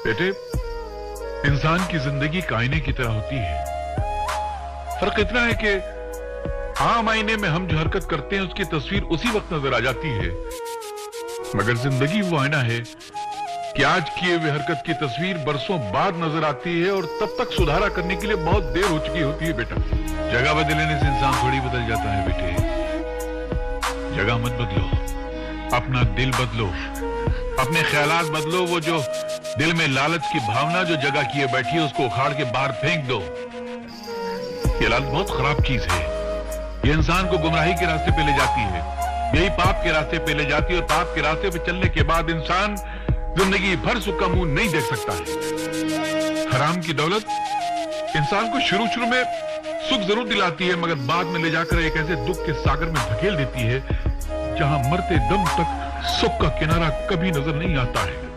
बेटे, इंसान की जिंदगी एक आईने की तरह होती है। फर्क इतना है कि आम आईने में हम जो हरकत करते हैं उसकी तस्वीर उसी वक्त नजर आ जाती है, मगर जिंदगी वो आईना है कि आज किए हुए हरकत की तस्वीर बरसों बाद नजर आती है और तब तक सुधारा करने के लिए बहुत देर हो चुकी होती है। बेटा, जगह बदलने से इंसान थोड़ी बदल जाता है। बेटे, जगह मत बदलो, अपना दिल बदलो, अपने ख्यालात बदलो। वो जो दिल में लालच की भावना जो जगह किए बैठी है उसको उखाड़ के बाहर फेंक दो। ये लालच बहुत खराब चीज है। ये इंसान को गुमराही के रास्ते पे ले जाती है, यही पाप के रास्ते पे ले जाती है, और पाप के रास्ते पे चलने के बाद इंसान जिंदगी भर सुख का मुंह नहीं देख सकता है। हराम की दौलत इंसान को शुरू शुरू में सुख जरूर दिलाती है, मगर बाद में ले जाकर एक ऐसे दुख के सागर में धकेल देती है जहां मरते दम तक सुख का किनारा कभी नजर नहीं आता है।